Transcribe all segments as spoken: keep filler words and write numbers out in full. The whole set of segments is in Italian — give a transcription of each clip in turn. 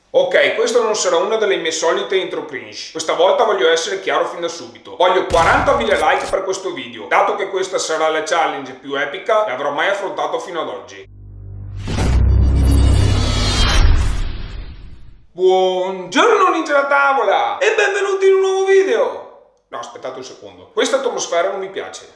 Ok, questa non sarà una delle mie solite intro cringe. Questa volta voglio essere chiaro fin da subito. Voglio quarantamila like per questo video, dato che questa sarà la challenge più epica che avrò mai affrontato fino ad oggi. Buongiorno ninja da tavola e benvenuti in un nuovo video. No, aspettate un secondo. Questa atmosfera non mi piace.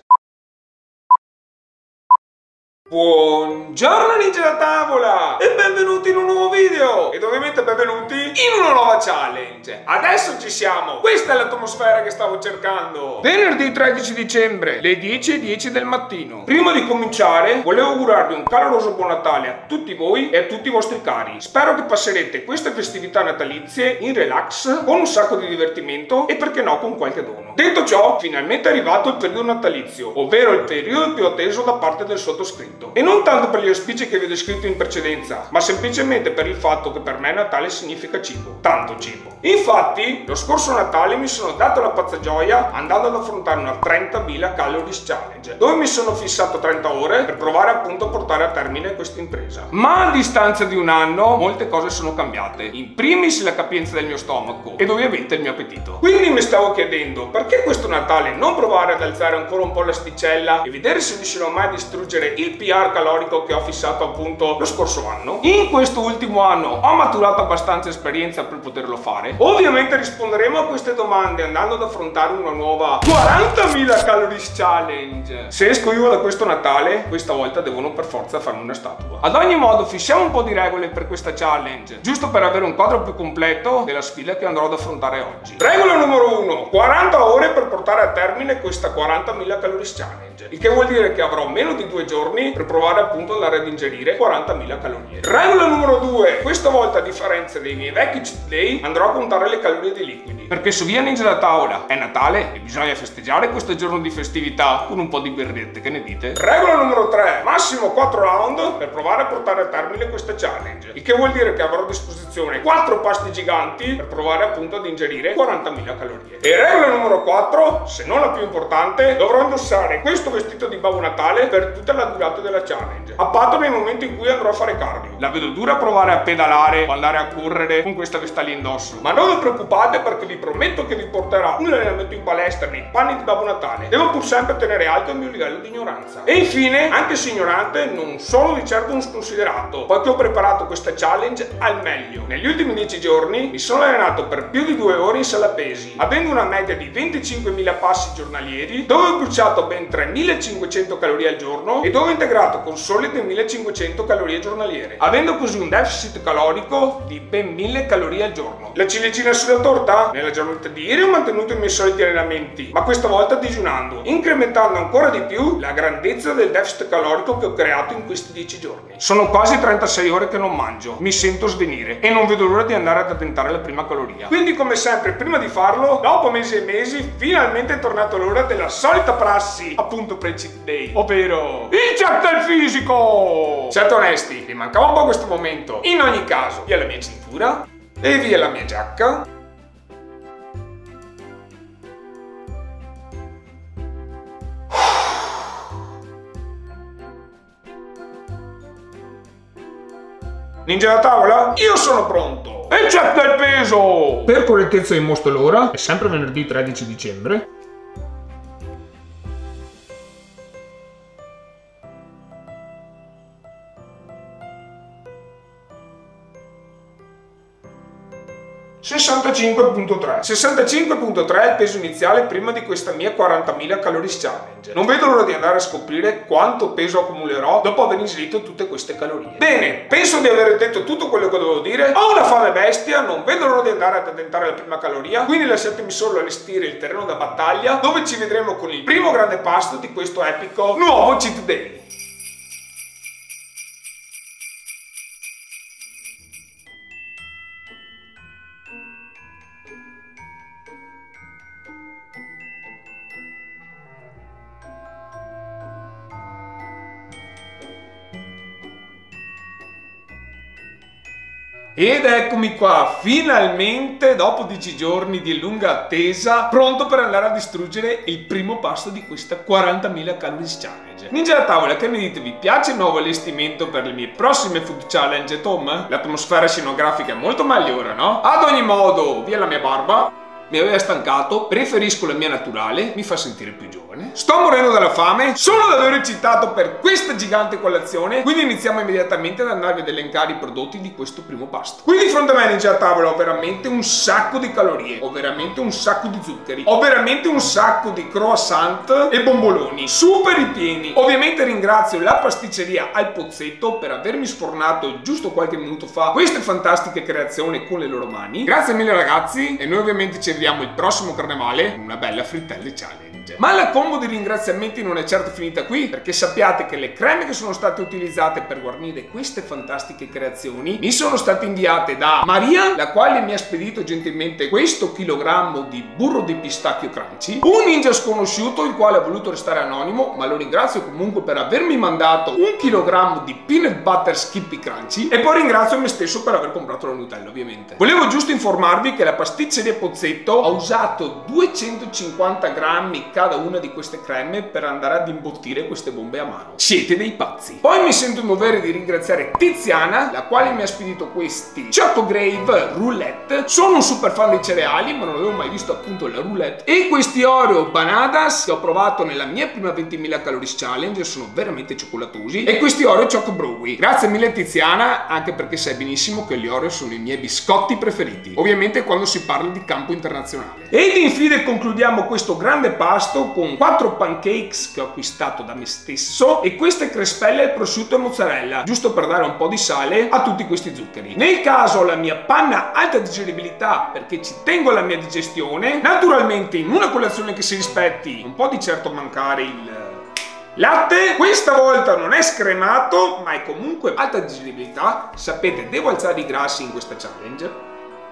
Buongiorno ninja da tavola e benvenuti in un nuovo video ed ovviamente benvenuti in una nuova challenge. Adesso ci siamo, questa è l'atmosfera che stavo cercando. Venerdì tredici dicembre, le dieci e dieci del mattino. Prima di cominciare volevo augurarvi un caloroso buon Natale a tutti voi e a tutti i vostri cari. Spero che passerete queste festività natalizie in relax, con un sacco di divertimento e perché no con qualche dono. Detto ciò, finalmente è arrivato il periodo natalizio, ovvero il periodo più atteso da parte del sottoscritto. E non tanto per gli auspici che vi ho descritto in precedenza, ma semplicemente per il fatto che per me Natale significa cibo, tanto cibo. Infatti, lo scorso Natale mi sono dato la pazza gioia andando ad affrontare una trentamila calories challenge, dove mi sono fissato trenta ore per provare appunto a portare a termine questa impresa. Ma a distanza di un anno, molte cose sono cambiate. In primis la capienza del mio stomaco ed ovviamente il mio appetito. Quindi mi stavo chiedendo, perché questo Natale non provare ad alzare ancora un po' l'asticella e vedere se riuscirò mai a distruggere il P R calorico che ho fissato appunto lo scorso anno? In questo ultimo anno ho maturato abbastanza esperienza per poterlo fare. Ovviamente risponderemo a queste domande andando ad affrontare una nuova quarantamila calories challenge. Se esco io da questo Natale, questa volta devono per forza farmi una statua. Ad ogni modo fissiamo un po' di regole per questa challenge, giusto per avere un quadro più completo della sfida che andrò ad affrontare oggi. Regola numero uno: quaranta ore per portare a termine questa quarantamila calories challenge, il che vuol dire che avrò meno di due giorni per provare appunto ad andare ad ingerire quarantamila calorie. Regola numero due: questa volta a differenza dei miei vecchi cheat day andrò a contare le calorie dei liquidi, perché su Via Ninja da Tavola è Natale e bisogna festeggiare questo giorno di festività con un po' di birrette, che ne dite? Regola numero tre: massimo quattro round per provare a portare a termine questa challenge, il che vuol dire che avrò a disposizione quattro pasti giganti per provare appunto ad ingerire quarantamila calorie. E regola numero quattro, se non la più importante, dovrò indossare questo vestito di Babbo Natale per tutta la durata della challenge, a patto nei momenti in cui andrò a fare cardio. La vedo dura provare a pedalare o andare a correre con questa vesta lì indosso, ma non vi preoccupate perché vi prometto che vi porterò un allenamento in palestra nei panni di Babbo Natale. Devo pur sempre tenere alto il mio livello di ignoranza. E infine, anche se ignorante, non sono di certo un sconsiderato, poiché ho preparato questa challenge al meglio. Negli ultimi dieci giorni mi sono allenato per più di due ore in sala pesi, avendo una media di venticinquemila passi giornalieri, dove ho bruciato ben tremilacinquecento calorie al giorno e dove ho integrato con solide millecinquecento calorie giornaliere, avendo così un deficit calorico di ben mille calorie al giorno. La ciliegina sulla torta? Nella giornata di ieri ho mantenuto i miei soliti allenamenti, ma questa volta digiunando, incrementando ancora di più la grandezza del deficit calorico che ho creato in questi dieci giorni. Sono quasi trentasei ore che non mangio, mi sento svenire e non vedo l'ora di andare ad addentare la prima caloria. Quindi come sempre, prima di farlo, dopo mesi e mesi, finalmente è tornato l'ora della solita prassi, appunto per il cheat day, ovvero il check del fisico! Siate onesti, mi mancava un po' questo momento. In ogni caso, via la mia cintura e via la mia giacca. Ninja da tavola? Io sono pronto! E check del peso! Per correttezza vi mostro l'ora, è sempre venerdì tredici dicembre. sessantacinque virgola tre sessantacinque virgola tre è il peso iniziale prima di questa mia quarantamila calories challenge. Non vedo l'ora di andare a scoprire quanto peso accumulerò dopo aver inserito tutte queste calorie. Bene, penso di aver detto tutto quello che dovevo dire. Ho una fame bestia, non vedo l'ora di andare ad addentare la prima caloria, quindi lasciatemi solo allestire il terreno da battaglia, dove ci vedremo con il primo grande pasto di questo epico nuovo cheat day. Ed eccomi qua, finalmente, dopo dieci giorni di lunga attesa, pronto per andare a distruggere il primo pasto di questa quarantamila calories challenge. Ninja da tavola, che ne dite? Vi piace il nuovo allestimento per le mie prossime food challenge, Tom? L'atmosfera scenografica è molto migliore, no? Ad ogni modo, via la mia barba. Mi aveva stancato, preferisco la mia naturale, mi fa sentire più giovane. Sto morendo dalla fame, sono davvero eccitato per questa gigante colazione, quindi iniziamo immediatamente ad andarvi ad elencare i prodotti di questo primo pasto. Qui di fronte a me, Ninja a tavola, ho veramente un sacco di calorie, ho veramente un sacco di zuccheri, ho veramente un sacco di croissant e bomboloni, super ripieni. Ovviamente ringrazio la pasticceria Al Pozzetto per avermi sfornato giusto qualche minuto fa queste fantastiche creazioni con le loro mani. Grazie mille ragazzi, e noi ovviamente ci vediamo il prossimo carnevale con una bella frittelle challenge. Ma la combo di ringraziamenti non è certo finita qui, perché sappiate che le creme che sono state utilizzate per guarnire queste fantastiche creazioni mi sono state inviate da Maria, la quale mi ha spedito gentilmente questo chilogrammo di burro di pistacchio crunchy, un ninja sconosciuto il quale ha voluto restare anonimo, ma lo ringrazio comunque per avermi mandato un chilogrammo di peanut butter skippy crunchy, e poi ringrazio me stesso per aver comprato la Nutella, ovviamente. Volevo giusto informarvi che la pasticceria Pozzetto ha usato duecentocinquanta grammi cada una di queste creme per andare ad imbottire queste bombe a mano. Siete dei pazzi. Poi mi sento in dovere di ringraziare Tiziana, la quale mi ha spedito questi Choco Grave Roulette. Sono un super fan dei cereali, ma non avevo mai visto appunto la roulette. E questi Oreo Banadas che ho provato nella mia prima ventimila calories challenge, sono veramente cioccolatosi. E questi Oreo Choco Browie. Grazie mille Tiziana, anche perché sai benissimo che gli Oreo sono i miei biscotti preferiti, ovviamente quando si parla di campo internazionale. Ed infine concludiamo questo grande pasto con quattro pancakes che ho acquistato da me stesso e queste crespelle al prosciutto e mozzarella, giusto per dare un po' di sale a tutti questi zuccheri. Nel caso la mia panna alta digeribilità, perché ci tengo alla mia digestione. Naturalmente in una colazione che si rispetti un po' di certo mancare il latte. Questa volta non è scremato, ma è comunque alta digeribilità. Sapete, devo alzare i grassi in questa challenge.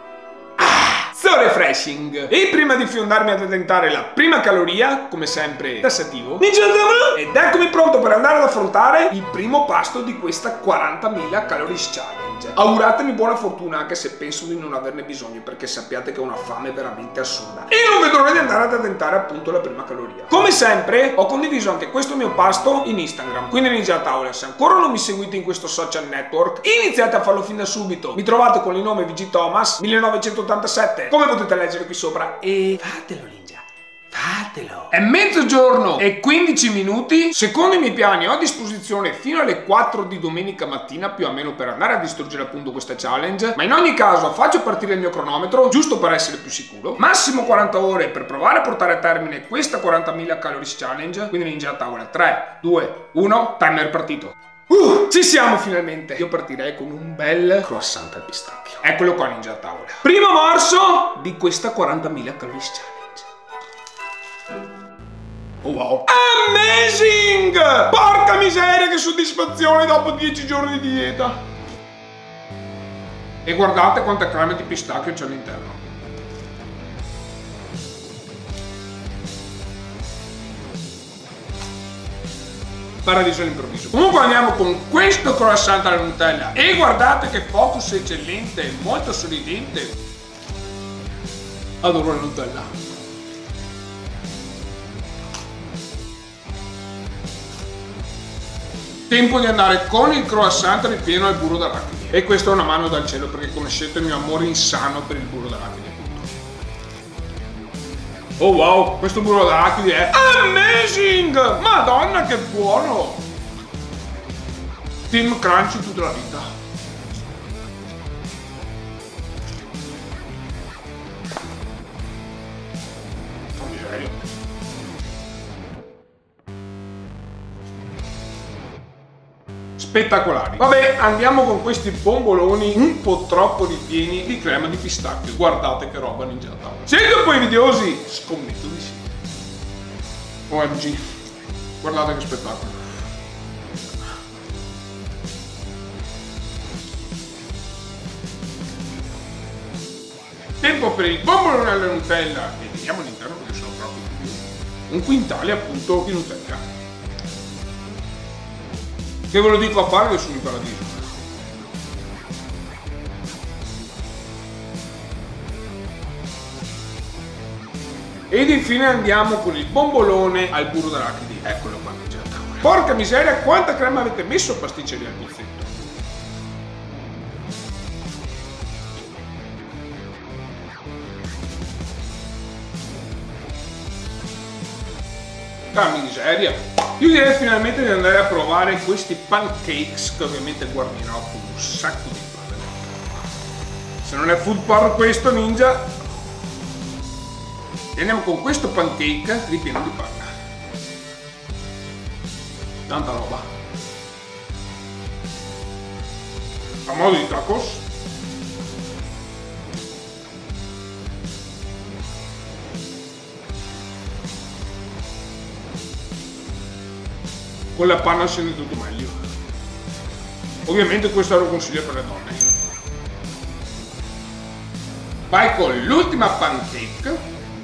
So refreshing. E prima di fiondarmi ad addentare la prima caloria, come sempre tassativo, ed eccomi pronto per andare ad affrontare il primo pasto di questa quarantamila calories challenge. Auguratemi buona fortuna, anche se penso di non averne bisogno, perché sappiate che ho una fame veramente assurda e non vedo l'ora di andare ad addentare appunto la prima caloria. Come sempre ho condiviso anche questo mio pasto in Instagram, quindi Ninja a tavola, se ancora non mi seguite in questo social network iniziate a farlo fin da subito. Mi trovate con il nome V G Thomas millenovecentottantasette, come potete leggere qui sopra, e fatelo Ninja, fatelo. È mezzogiorno e quindici minuti. Secondo i miei piani ho a disposizione fino alle quattro di domenica mattina più o meno per andare a distruggere appunto questa challenge, ma in ogni caso faccio partire il mio cronometro giusto per essere più sicuro. Massimo quaranta ore per provare a portare a termine questa quarantamila calories challenge, quindi Ninja a tavola. Tre, due, uno, timer partito. Uh, ci siamo finalmente. Io partirei con un bel croissant al pistacchio. Eccolo qua Ninja a tavola. Primo morso di questa quarantamila calories challenge. Oh wow. Amazing! Porca miseria, che soddisfazione dopo dieci giorni di dieta. E guardate quanta crema di pistacchio c'è all'interno. Paradiso all'improvviso. Comunque andiamo con questo croissant alla Nutella e guardate che focus eccellente, molto sorridente. Adoro la Nutella. Tempo di andare con il croissant ripieno al burro d'arachidi. E questa è una mano dal cielo, perché conoscete il mio amore insano per il burro d'arachidi. Oh wow, questo burro d'arachidi è amazing! Madonna che buono! Team Crunchy tutta la vita. Oh, miseria. Spettacolari. Vabbè, andiamo con questi bomboloni un po' troppo ripieni di crema di pistacchio. Guardate che roba Ninja a tavola. Siete un po' invidiosi? Scommetto di sì. O M G. Guardate che spettacolo. Tempo per il bombolone alla Nutella. E vediamo all'interno perché sono proprio curioso. Un quintale appunto di Nutella. Che ve lo dico a fare, adesso mi paradiso. Ed infine andiamo con il bombolone al burro d'arachidi. Eccolo qua ninja a tavola. Porca miseria, quanta crema avete messo pasticceria al pizzetto? Ah, miseria. Io direi finalmente di andare a provare questi pancakes che ovviamente guarnirò con un sacco di pane. Se non è food porn questo ninja. E andiamo con questo pancake ripieno di panna. Tanta roba. A modo di tacos. Con la panna scende tutto meglio. Ovviamente questo lo consiglio per le donne. Vai con l'ultima pancake.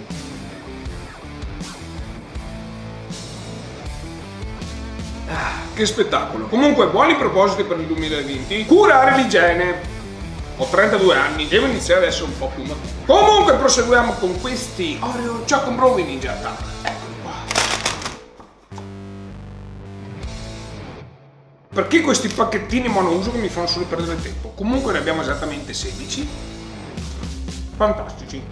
Ah, che spettacolo. Comunque buoni propositi per il duemilaventi. Curare l'igiene. Ho trentadue anni, devo iniziare ad essere un po' più maturo. Comunque proseguiamo con questi Oreo Choco Brown Ninja a tavola. Eccoli qua. Perché questi pacchettini monouso che mi fanno solo perdere tempo? Comunque ne abbiamo esattamente sedici. Fantastici.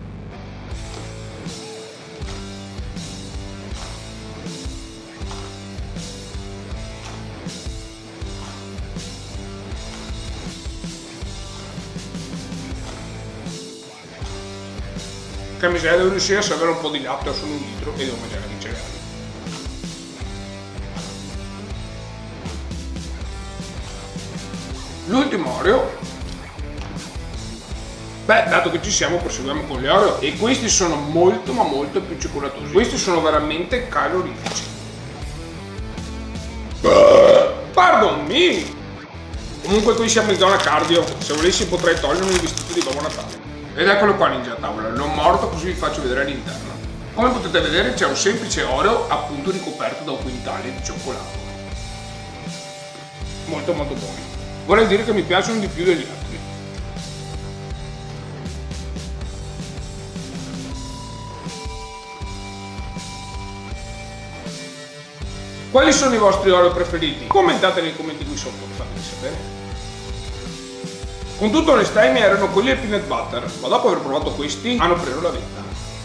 Che miseria, devo riuscire a salvare un po' di latte, ho solo un litro e devo mangiare i cereali. L'ultimo Oreo. Beh, dato che ci siamo, proseguiamo con gli Oreo. E questi sono molto ma molto più cioccolatosi. Questi sono veramente calorifici. Pardon me! Comunque qui siamo in zona cardio. Se volessi potrei togliermi il vestito di Babbo Natale. Ed eccolo qua ninja a tavola. L'ho morto così vi faccio vedere all'interno. Come potete vedere c'è un semplice Oreo appunto ricoperto da un quintale di cioccolato. Molto molto buoni. Vorrei dire che mi piacciono di più degli altri. Quali sono i vostri Oreo preferiti? Commentate nei commenti qui sotto, fatemi sapere. Con tutta onestà i miei erano quelli al peanut butter, ma dopo aver provato questi hanno preso la vetta.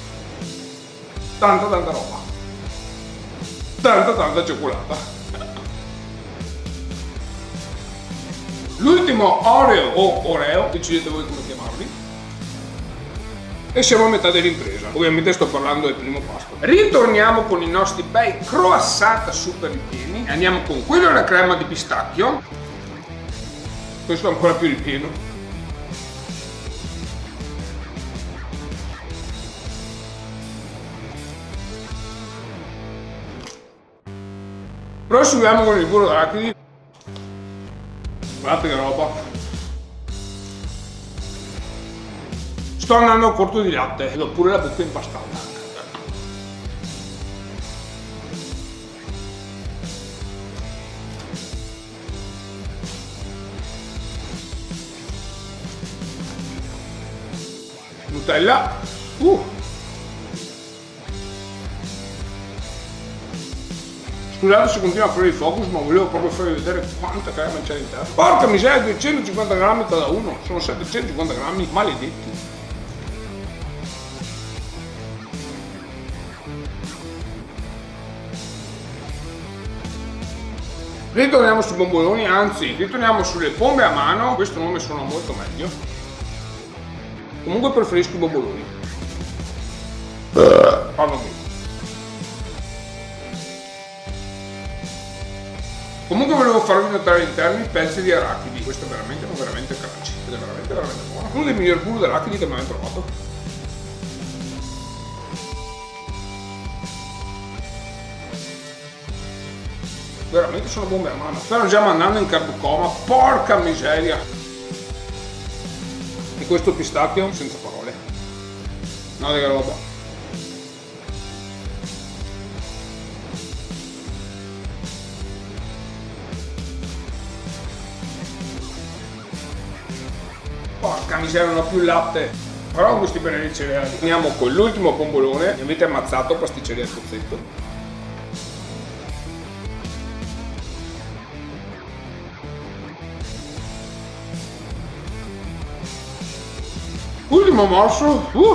Tanta tanta roba. Tanta tanta cioccolata. L'ultimo Oreo o Oreo, decidete voi come chiamarli. E siamo a metà dell'impresa. Ovviamente sto parlando del primo pasto. Ritorniamo con i nostri bei croissant super ripieni. Andiamo con quello alla crema di pistacchio. Questo è ancora più ripieno. Proseguiamo con il burro d'arachidi. Guardate che roba. Sto andando a corto di latte ed ho pure la bocca impastata. Nutella. Uh. Scusate se continua a fare il focus, ma volevo proprio farvi vedere quanta crema c'è all'interno. Porca miseria, duecentocinquanta grammi da uno, sono settecentocinquanta grammi maledetti. Ritorniamo sui bomboloni, anzi, ritorniamo sulle pombe a mano, questo nome suona molto meglio. Comunque preferisco i bomboloni. Pardon. Comunque volevo farvi notare all'interno i pezzi di arachidi. Questo è veramente, veramente crunchy. Ed è veramente, veramente buono. Uno dei migliori burro d'arachidi che mai ho provato. Veramente sono bombe a mano. Stanno già mandando in carbucoma. Porca miseria. E questo pistacchio senza parole. No, che roba. Porca miseria, non ho più il latte. Però gusti bene i cereali. Finiamo con l'ultimo bombolone. Mi avete ammazzato, pasticceria al pozzetto. Ultimo morso. Uh.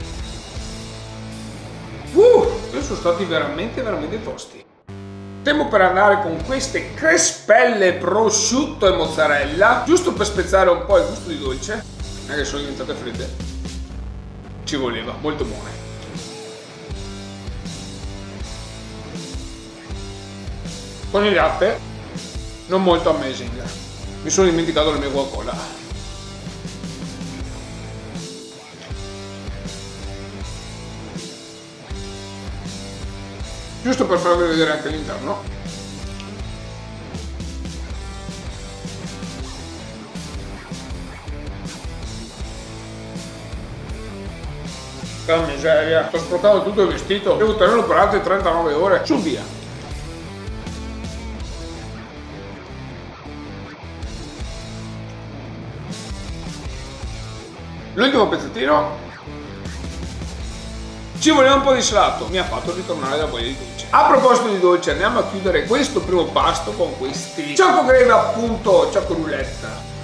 Uh. Sono stati veramente veramente tosti. Tempo per andare con queste crespelle prosciutto e mozzarella, giusto per spezzare un po' il gusto di dolce, anche sono diventate fredde. Ci voleva, molto buone. Con il latte non molto amazing. Mi sono dimenticato la mia Coca-Cola. Giusto per farvi vedere anche l'interno. Che miseria, sto sporcando tutto il vestito, devo tenerlo per altre trentanove ore, su via. L'ultimo pezzettino. Ci voleva un po' di salato, mi ha fatto ritornare la voglia di dolce. A proposito di dolce, andiamo a chiudere questo primo pasto con questi Choco Grave, appunto, Choco Roulette.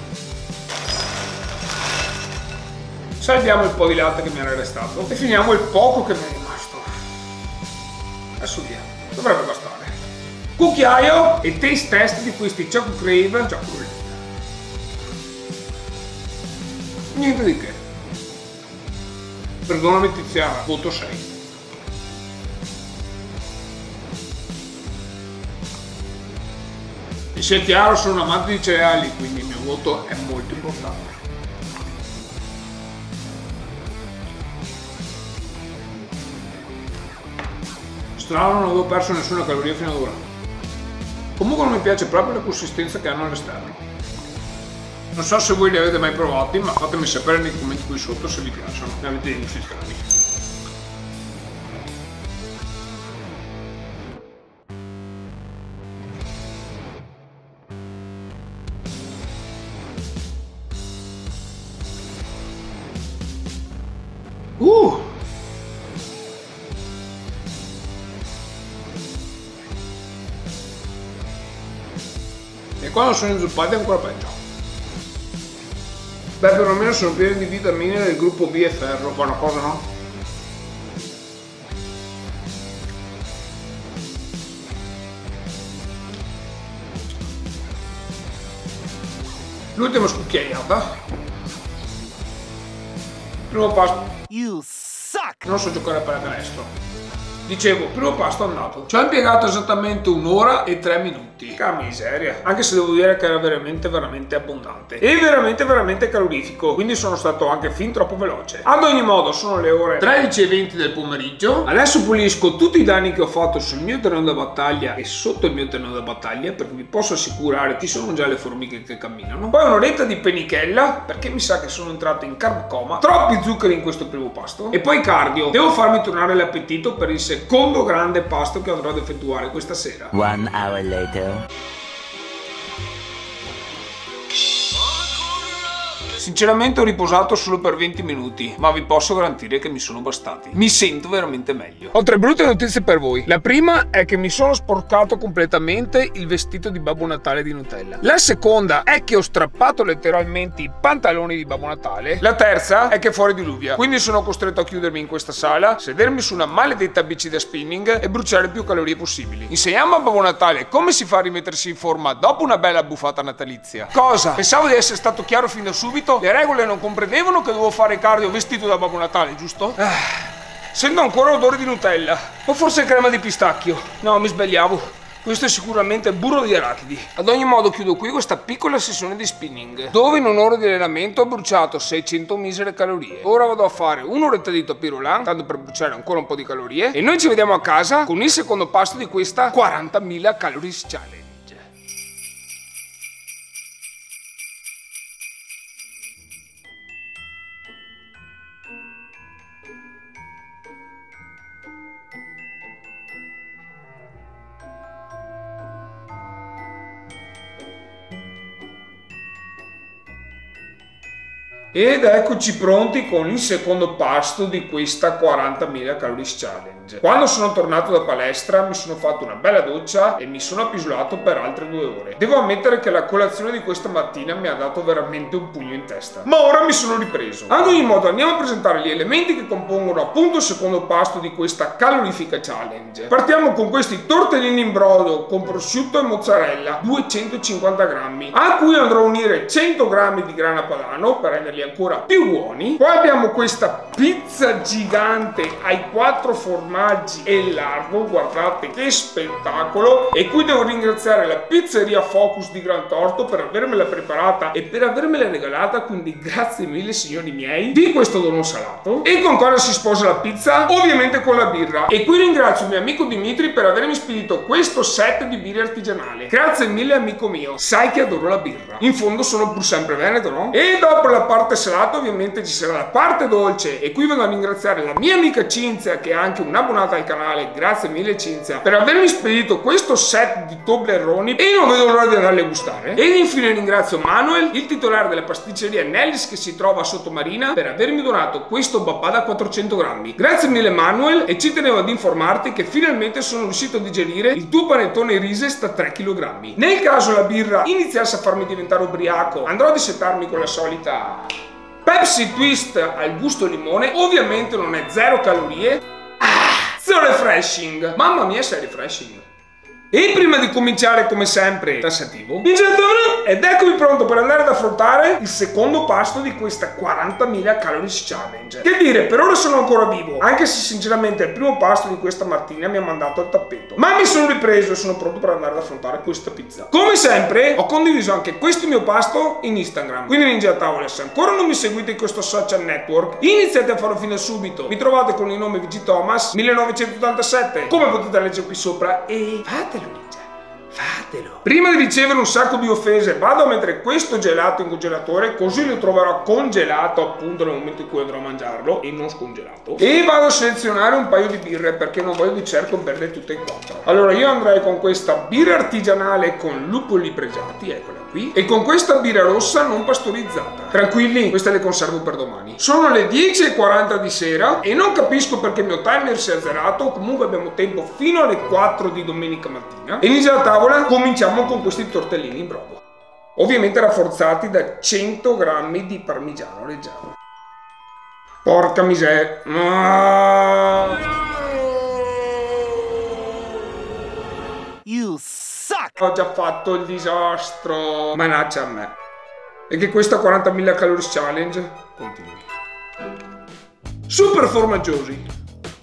Salviamo il po' di latte che mi era restato e finiamo il poco che mi è rimasto. Adesso via, dovrebbe bastare. Cucchiaio e taste test di questi Choco Grave Choco Roulette. Niente di che. Perdonami Tiziana, voto sei. E sia chiaro, sono un amante di cereali, quindi il mio voto è molto importante. Strano, non avevo perso nessuna caloria fino ad ora. Comunque non mi piace proprio la consistenza che hanno all'esterno. Non so se voi li avete mai provati, ma fatemi sapere nei commenti qui sotto se vi piacciono. Ne avete dei gusti strani. Uh! E quando sono inzuppati è ancora peggio. Beh, perlomeno sono pieni di vitamine del gruppo B e ferro, buona cosa, no? L'ultima scucchiaiata. Primo pasto. You suck! Non so giocare a pallacanestro. Dicevo, primo pasto andato. Ci ho impiegato esattamente un'ora e tre minuti. Che miseria. Anche se devo dire che era veramente veramente abbondante. E veramente veramente calorifico. Quindi sono stato anche fin troppo veloce. Ad ogni modo sono le ore tredici e venti del pomeriggio. Adesso pulisco tutti i danni che ho fatto sul mio terreno da battaglia e sotto il mio terreno da battaglia, perché vi posso assicurare che ci sono già le formiche che camminano. Poi un'oretta di penichella, perché mi sa che sono entrato in carb coma. Troppi zuccheri in questo primo pasto. E poi cardio. Devo farmi tornare l'appetito per il secondo grande pasto che andrò ad effettuare questa sera. One hour later. Sinceramente ho riposato solo per venti minuti, ma vi posso garantire che mi sono bastati. Mi sento veramente meglio. Ho tre brutte notizie per voi. La prima è che mi sono sporcato completamente il vestito di Babbo Natale di Nutella. La seconda è che ho strappato letteralmente i pantaloni di Babbo Natale. La terza è che fuori diluvia, quindi sono costretto a chiudermi in questa sala, sedermi su una maledetta bici da spinning e bruciare più calorie possibili. Insegniamo a Babbo Natale come si fa a rimettersi in forma dopo una bella buffata natalizia. Cosa? Pensavo di essere stato chiaro fin da subito. Le regole non comprendevano che dovevo fare cardio vestito da Babbo Natale, giusto? Ah, sento ancora odore di Nutella. O forse crema di pistacchio. No, mi sbagliavo. Questo è sicuramente burro di arachidi. Ad ogni modo chiudo qui questa piccola sessione di spinning, dove in un'ora di allenamento ho bruciato seicento misere calorie. Ora vado a fare un'oretta di tapirulan, tanto per bruciare ancora un po' di calorie. E noi ci vediamo a casa con il secondo pasto di questa quarantamila calories challenge. Ed eccoci pronti con il secondo pasto di questa quarantamila calories challenge. Quando sono tornato da palestra mi sono fatto una bella doccia e mi sono appisolato per altre due ore. Devo ammettere che la colazione di questa mattina mi ha dato veramente un pugno in testa, ma ora mi sono ripreso. Ad ogni modo andiamo a presentare gli elementi che compongono appunto il secondo pasto di questa calorifica challenge. Partiamo con questi tortellini in brodo con prosciutto e mozzarella, duecentocinquanta grammi, a cui andrò a unire cento grammi di grana padano per renderli ancora più buoni. Poi abbiamo questa pizza gigante ai quattro formaggi e largo, guardate che spettacolo, e qui devo ringraziare la pizzeria Focus di Gran Torto per avermela preparata e per avermela regalata, quindi grazie mille signori miei di questo dono salato. E con cosa si sposa la pizza? Ovviamente con la birra, e qui ringrazio il mio amico Dimitri per avermi spedito questo set di birra artigianale. Grazie mille amico mio, sai che adoro la birra, in fondo sono pur sempre veneto, no? E dopo la parte salata ovviamente ci sarà la parte dolce, e qui vado a ringraziare la mia amica Cinzia, che è anche un'abbonata al canale. Grazie mille Cinzia per avermi spedito questo set di Tobleroni e non vedo l'ora di andarle a gustare. Ed infine ringrazio Manuel, il titolare della pasticceria Nellis che si trova a Sottomarina, per avermi donato questo babà da quattrocento grammi. Grazie mille Manuel, e ci tenevo ad informarti che finalmente sono riuscito a digerire il tuo panettone Rises da tre chilogrammi. Nel caso la birra iniziasse a farmi diventare ubriaco, andrò a dissetarmi con la solita Pepsi Twist al gusto limone. Ovviamente non è zero calorie, ah, so refreshing, mamma mia sei refreshing. E prima di cominciare, come sempre, tassativo, ed eccomi pronto per andare ad affrontare il secondo pasto di questa quarantamila calories challenge. Che dire, per ora sono ancora vivo, anche se sinceramente il primo pasto di questa mattina mi ha mandato al tappeto. Ma mi sono ripreso e sono pronto per andare ad affrontare questa pizza. Come sempre, ho condiviso anche questo mio pasto in Instagram. Quindi Ninja Tavola, se ancora non mi seguite in questo social network, iniziate a farlo fin da subito. Mi trovate con il nome V G Thomas millenovecentottantasette, come potete leggere qui sopra, e fatelo. Fatelo. Prima di ricevere un sacco di offese, vado a mettere questo gelato in congelatore, così lo troverò congelato appunto nel momento in cui andrò a mangiarlo e non scongelato. E vado a selezionare un paio di birre, perché non voglio di certo berle tutte e quattro. Allora io andrei con questa birra artigianale con lupoli pregiati, eccola qui, e con questa birra rossa non pastorizzata. Tranquilli, queste le conservo per domani. Sono le dieci e quaranta di sera e non capisco perché il mio timer si è azzerato. Comunque abbiamo tempo fino alle quattro di domenica mattina. E inizia la tavola. Cominciamo con questi tortellini in brodo, ovviamente rafforzati da cento grammi di parmigiano reggiano. Porca miseria. Ah. You suck. Ho già fatto il disastro. Manaccia a me. E che questa quarantamila calories challenge continui. Super formaggiosi.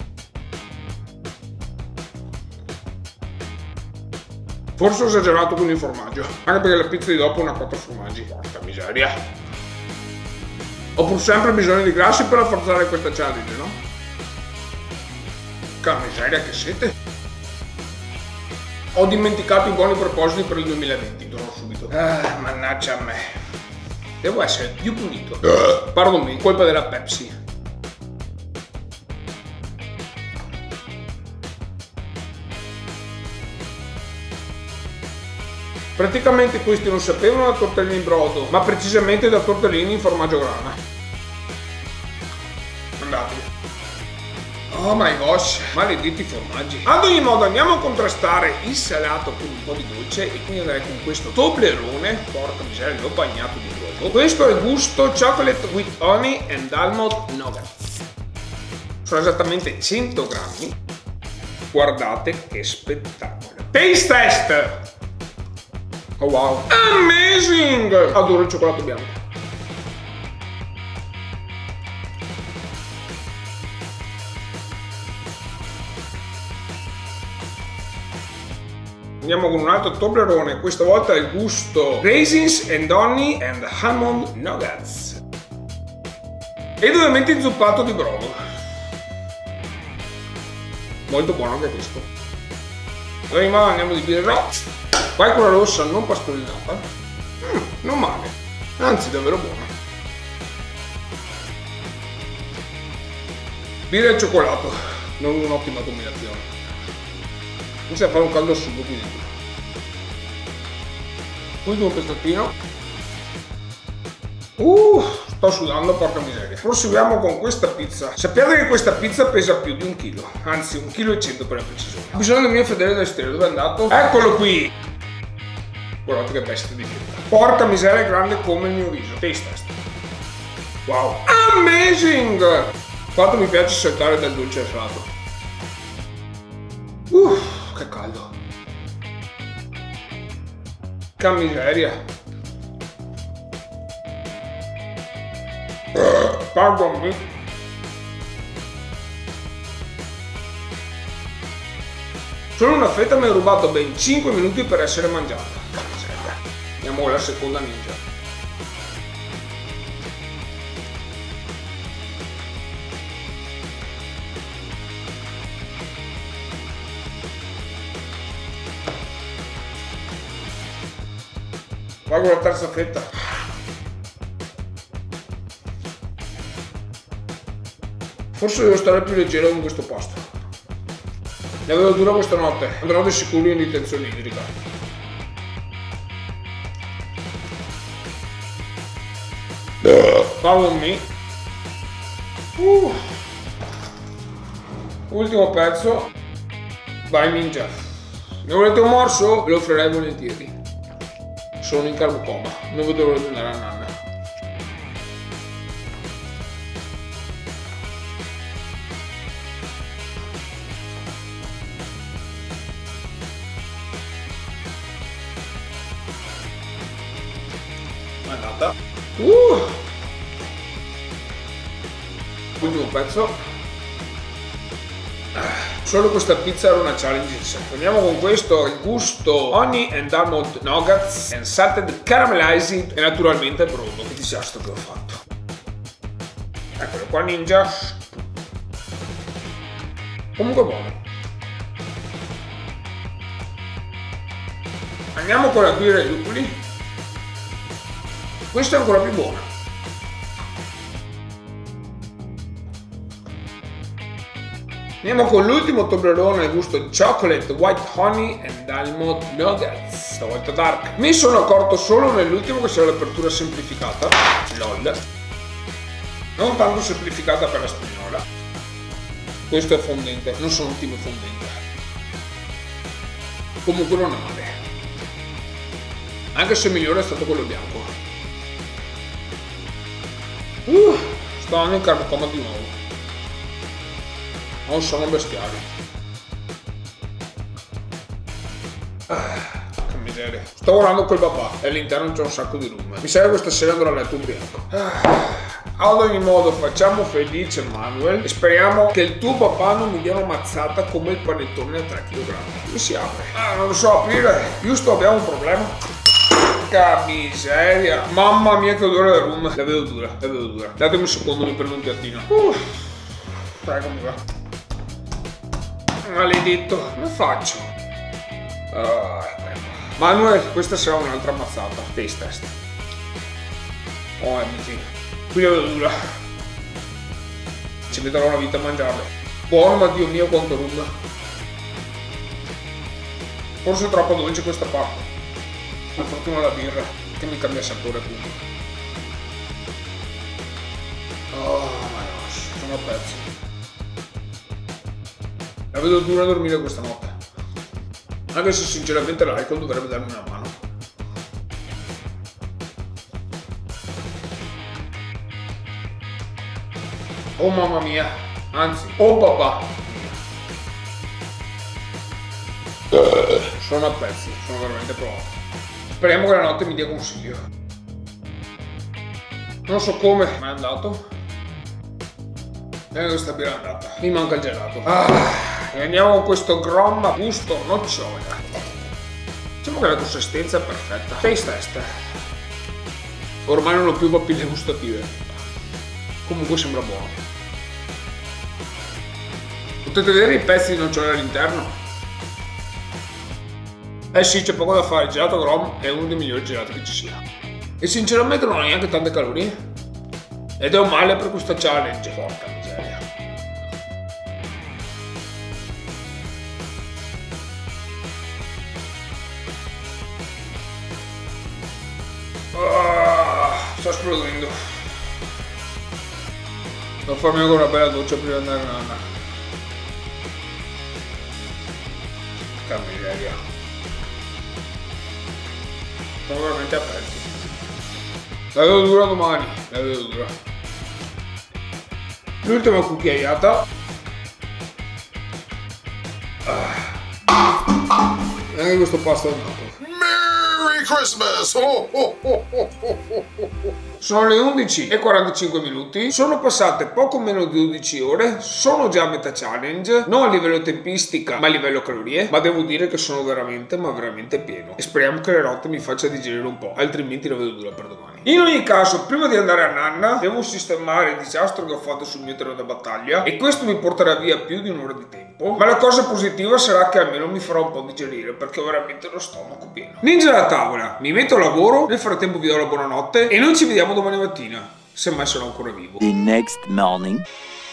Forse ho esagerato con il formaggio, anche perché la pizza di dopo è una quattro formaggi. Porca miseria. Ho pur sempre bisogno di grassi per rafforzare questa challenge, no? Che miseria che siete. Ho dimenticato i buoni propositi per il duemilaventi, torno subito. Ah, mannaggia a me. Devo essere più pulito. Pardon me, colpa della Pepsi. Praticamente questi non sapevano da tortellini in brodo, ma precisamente da tortellini in formaggio grana. Andate. Oh my gosh, maledetti formaggi. Ad ogni modo andiamo a contrastare il salato con un po' di dolce, e quindi andrei con questo Toblerone. Porca miseria, l'ho bagnato di brodo. Questo è il gusto Chocolate with Honey and Almond Nuggets. Sono esattamente cento grammi. Guardate che spettacolo. Taste test! Oh wow, amazing! Adoro il cioccolato bianco. Andiamo con un altro Toblerone, questa volta il gusto Raisins and Honey and Almond Nuggets. Ed ovviamente inzuppato di brodo. Molto buono anche questo. Allora andiamo di birra. Qua è quella rossa non pastorizzata. Mm, non male, anzi davvero buona. Birra e cioccolato, non un'ottima combinazione. Inizia a fare un caldo assurdo qui dentro. Ultimo pezzettino. Uh, Sto sudando, porca miseria. Proseguiamo con questa pizza. Sappiate che questa pizza pesa più di un chilo, anzi un chilo e cento per la precisione. Ho bisogno del mio fedele destino, dove è andato? Eccolo qui! Guardate che bestia di pizza. Porca miseria, è grande come il mio viso. Taste test. Wow, amazing! Quanto mi piace saltare dal dolce al salato. Uff, che caldo. Che miseria. Pardon me. Solo una fetta mi ha rubato ben cinque minuti per essere mangiata. Che miseria. Andiamo alla seconda ninja. Vai con la terza fetta. Forse devo stare più leggero con questo pasto. Ne avevo dura questa notte. Andrò di sicuro in ritenzione idrica. Pardon me. Uh. Ultimo pezzo. Vai ninja. Ne volete un morso? Ve lo offrirei volentieri. Sono in carbocoma. Non vedo l'ora di andare a nanna. Andata. Uh. Ultimo pezzo. Solo questa pizza era una challenge in sé. Andiamo con questo, il gusto honey and almond nuggets and salted caramelized e naturalmente brodo. Che disastro che ho fatto. Eccolo qua ninja. Comunque buono. Andiamo con la birra ai luppoli. Questa è ancora più buona. Andiamo con l'ultimo Toblerone al gusto chocolate, white honey and almond nuggets. Stavolta dark. Mi sono accorto solo nell'ultimo che c'era l'apertura semplificata. Lol. Non tanto semplificata per la spagnola. Questo è fondente. Non sono un team fondente. Comunque non è male. Anche se il migliore è stato quello bianco. Uh, sto andando in carbocoma di nuovo. Ho un sonno bestiale. Ah, che miseria. Sto guardando quel babà e all'interno c'è un sacco di lume. Mi sa che questa sera andrò a letto ubriaco. Ah, ad ogni modo facciamo felice Manuel e speriamo che il tuo papà non mi dia una mazzata come il panettone a tre chilogrammi. Come si apre? Ah, non lo so aprire. Giusto, abbiamo un problema. Che miseria. Mamma mia che odore da rum. La vedo dura, la vedo dura. Datemi un secondo, mi prendo un piattino. Uff. Dai, come va? Maledetto, come faccio? Uh, Manuel, questa sarà un'altra mazzata. Taste test. Oh amici, qui la vedo dura. Ci metterò una vita a mangiarle. Buono, ma Dio mio quanto rum. Forse è troppo dolce questa parte. Per fortuna la birra che mi cambia sapore appunto. Oh my gosh, sono a pezzi. La vedo dura a dormire questa notte. Anche se sinceramente l'alcol dovrebbe darmi una mano. Oh mamma mia. Anzi, oh papà. Sono a pezzi, sono veramente provato. Speriamo che la notte mi dia consiglio. Non so come, ma è andato. E questa birra è andata. Mi manca il gelato. Ah. E andiamo con questo Grom a gusto nocciola. Diciamo che la consistenza è perfetta. Taste test. Ormai non ho più papille gustative. Comunque sembra buono. Potete vedere i pezzi di nocciole all'interno? Eh sì, c'è poco da fare. Il gelato Grom è uno dei migliori gelati che ci sia. E sinceramente non ha neanche tante calorie. Ed è un male per questa challenge. Porca miseria. Ah, sto esplodendo. Devo farmi ancora una bella doccia prima di andare a nanna. Che miseria. Sono veramente aperti. La vedo dura domani, la vedo dura. L'ultima cucchiaiata. Ah. E anche questo pasto è nato. Merry Christmas! Oh, oh, oh, oh, oh, oh, oh. Sono le undici e quarantacinque minuti, sono passate poco meno di dodici ore, sono già a metà challenge, non a livello tempistica ma a livello calorie, ma devo dire che sono veramente ma veramente pieno e speriamo che le rotte mi faccia digerire un po', altrimenti la vedo dura per domani. In ogni caso, prima di andare a nanna, devo sistemare il disastro che ho fatto sul mio terreno da battaglia e questo mi porterà via più di un'ora di tempo, ma la cosa positiva sarà che almeno mi farà un po' digerire perché ho veramente lo stomaco pieno. Ninja alla tavola, mi metto al lavoro, nel frattempo vi do la buonanotte e noi ci vediamo domani mattina, semmai sono ancora vivo. The next morning.